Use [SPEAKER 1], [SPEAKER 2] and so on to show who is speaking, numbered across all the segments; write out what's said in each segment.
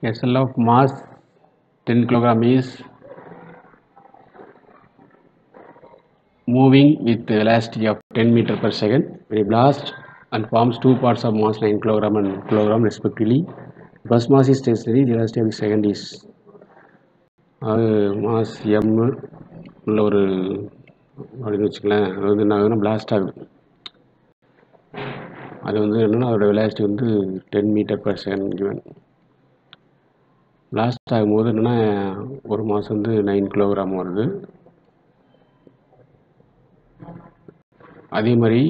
[SPEAKER 1] SL of mass 10 kg is moving with velocity of 10 meter per second when it blasts and forms two parts of mass 9 kg and kg respectively. First mass is stationary, the velocity of the second is mass m உள்ள ஒரு அப்படின்னு வச்சுக்கலாம். அது வந்து என்ன ஆகுதுன்னா blast ஆகுது. அது வந்து என்னென்னா அதோட வெலாசிட்டி வந்து 10 metre per second given. Blast ஆகும்போது என்னென்னா ஒரு மாஸ் வந்து 9 கிலோகிராம் வருது. அதே மாதிரி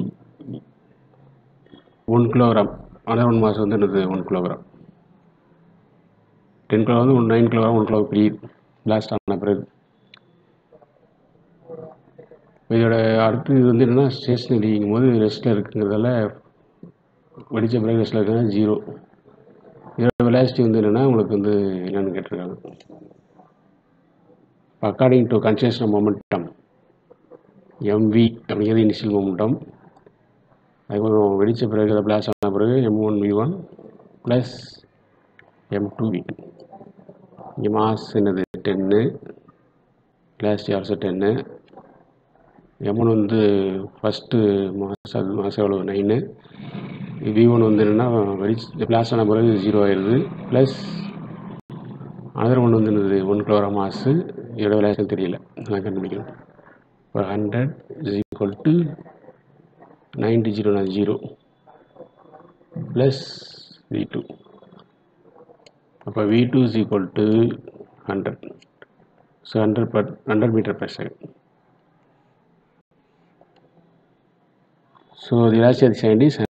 [SPEAKER 1] 1 கிலோகிராம் அதர் ஒன் மாஸ் வந்து என்னது 1 கிலோகிராம். 10 கிலோ வந்து 9 கிலோகிராம் 1 கிலோ பிரியுது பிளாஸ்ட் ஆன பிறகு. இதோட அடுத்து இது வந்து என்னென்னா ஸ்டேஷனரிங்கும் போது ரெஸ்ட்டில் இருக்குங்கிறதால வெடித்த பிறகு ரெஸ்ட்டில் இருக்குன்னா 0. இதோட வெலாசிட்டி வந்து என்னென்னா உங்களுக்கு வந்து என்னென்னு கேட்டிருக்காங்க. According to conservation of momentum mv அப்படிங்கிறது இனிஷியல் மொமெண்டம். அதுக்கப்புறம் வெடித்த பிறகு அதை பிளாஸ்ட் ஆன பிறகு m1v1 ப்ளஸ் m2v2. இங்கே மாஸ் என்னது 10, வெலாசிட்டி ஆல்சோ 10. m1 வந்து ஃபஸ்ட்டு மாஸ், அது மாஸ் எவ்வளோ 9. v1 வந்து என்னென்னா பிளாஸ்ட் ஆன பிறகு 0 ஆயிடுது. ப்ளஸ் அதர் ஒன்று வந்து என்னது 1 கிலோகிராம் மாசு. இதோட வெலாசிட்டி தெரியல, நான் கண்டுபிடிக்கணும். இப்போ 100 is equal to 90 0 plus v2. அப்போ v2 is equal to 100. So 100 metre per second. So the velocity at the end is